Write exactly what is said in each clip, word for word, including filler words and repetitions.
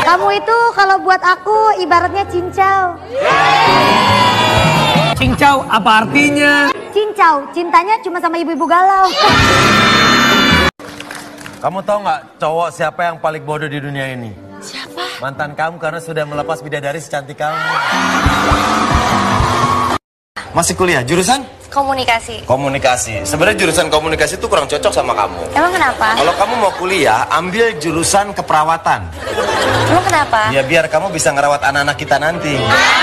Kamu itu kalau buat aku ibaratnya cincau. Cincau apa artinya? Cincau, cintanya cuma sama ibu-ibu galau. Kamu tahu nggak cowok siapa yang paling bodoh di dunia ini? Siapa? Mantan kamu karena sudah melepas bidadari secantik kamu. Masih kuliah, jurusan? Komunikasi. Komunikasi. Sebenarnya jurusan komunikasi itu kurang cocok sama kamu. Emang kenapa? Kalau kamu mau kuliah, ambil jurusan keperawatan. Emang kenapa? Ya biar kamu bisa ngerawat anak-anak kita nanti.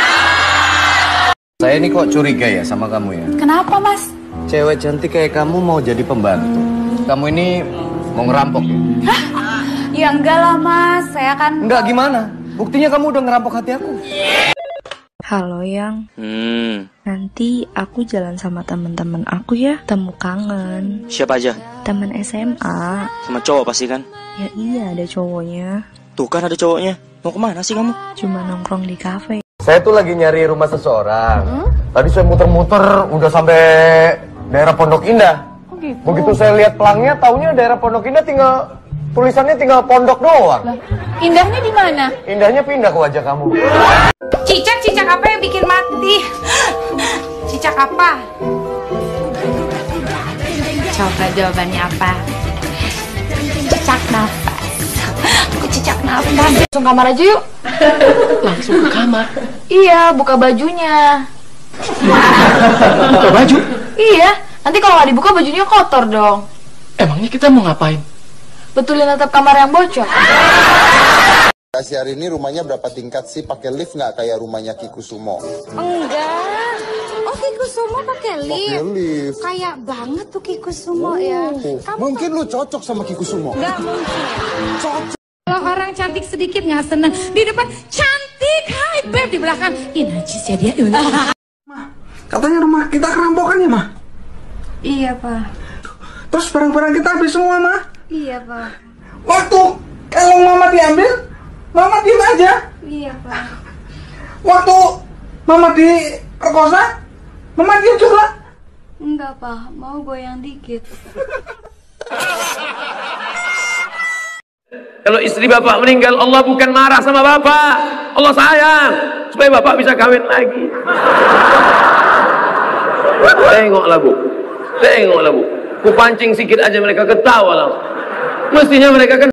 Saya ini kok curiga ya sama kamu ya? Kenapa, Mas? Cewek cantik kayak kamu mau jadi pembantu. Kamu ini mau ngerampok ya? Hah? Ya enggak lah, Mas. Saya kan... Enggak, gimana? Buktinya kamu udah ngerampok hati aku. Halo Yang, Hmm, nanti aku jalan sama teman-teman aku ya, temu kangen. siapa aja? Teman S M A. Sama cowok pasti kan? Ya iya ada cowoknya. Tuh kan ada cowoknya. Mau kemana sih kamu? Cuma nongkrong di kafe. Saya tuh lagi nyari rumah seseorang. Hmm? Tadi saya muter-muter udah sampai daerah Pondok Indah. Oh gitu? Begitu saya lihat pelangnya, taunya daerah Pondok Indah tinggal tulisannya tinggal pondok doang. Lah, indahnya di mana? Indahnya pindah ke wajah kamu. Cicak, cicak apa yang bikin mati? Cicak apa? Coba jawabannya apa? Cicak nafas. Aku cicak nafas. Langsung kamar aja yuk. Langsung ke kamar. Iya, buka bajunya. Buka baju? Iya, nanti kalau nggak dibuka bajunya kotor dong. Emangnya kita mau ngapain? Betulin atap kamar yang bocor. Kasih hari ini rumahnya berapa tingkat sih? Pakai lift nggak kayak rumahnya Kikusumo? Enggak. Oh, Kikusumo pakai lift. Pakai lift. Kayak banget tuh Kikusumo ya. Kamu Mungkin lu cocok sama Kikusumo. nggak mungkin. Cocok. Kalau orang cantik sedikit nggak seneng, di depan cantik, hai beb, di belakang, ih najis ya dia. Katanya rumah kita kerampokan ya, Mah? Iya, Pak. Terus barang-barang kita habis semua, Mah? Iya, Pak. Waktu kalau Mama diambil, Mama diem aja. Iya, Pak. Waktu Mama diperkosa, Mama diem juga. Enggak, Pak. Mau goyang dikit. Kalau istri bapak meninggal, Allah bukan marah sama bapak. Allah sayang supaya bapak bisa kawin lagi. Tengoklah bu, tengoklah bu. Ku pancing sikit aja mereka ketawa langsung. Mestinya mereka kan